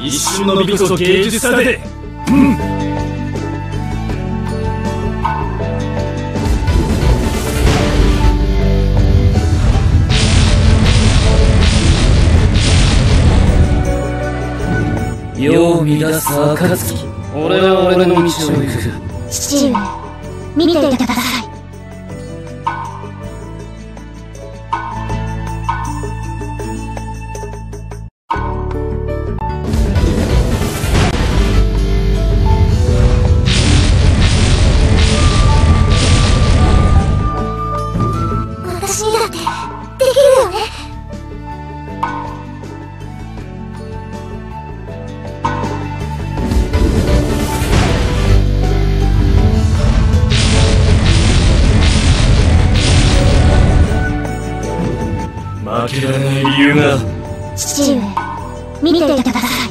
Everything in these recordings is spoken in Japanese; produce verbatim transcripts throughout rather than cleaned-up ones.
一瞬の美こそ芸術さで。うん。 世を乱す暁、俺は俺の道を行く。 父上、見ていてください。私にだってできるよね。 負けられない理由が。 父上、見ていてください。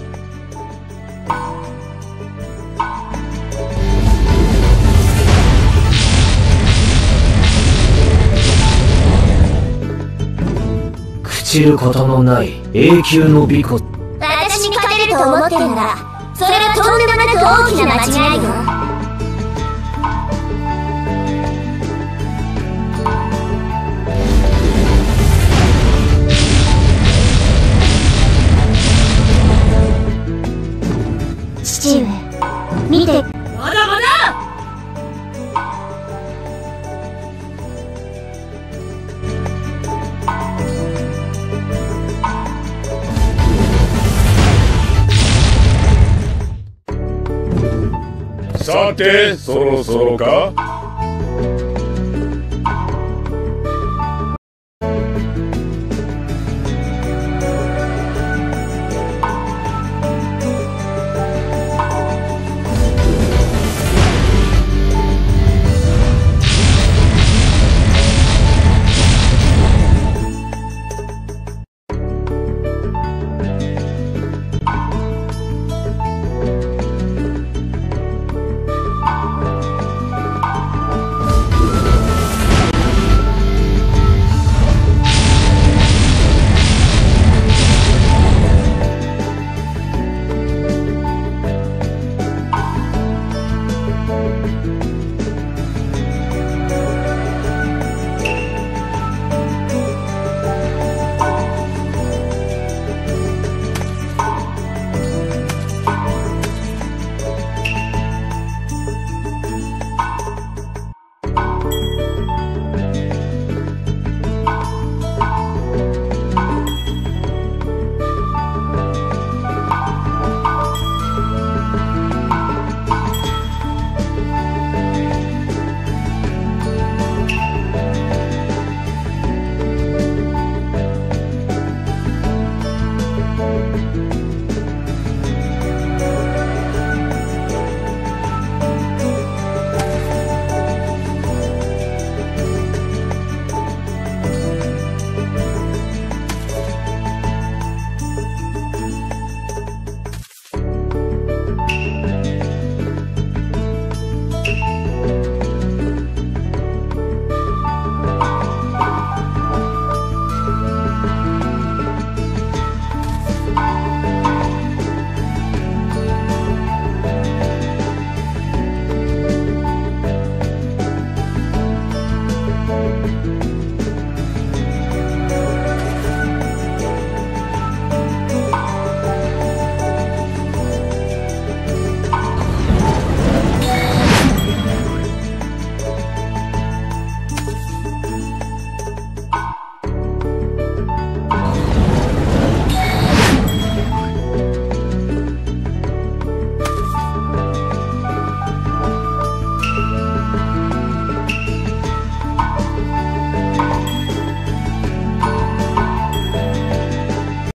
朽ちることのない永久の美こ。 私に勝てると思ってるなら、それはとんでもなく大きな間違いよ。父上、見て。 まだまだ。 さて、そろそろか。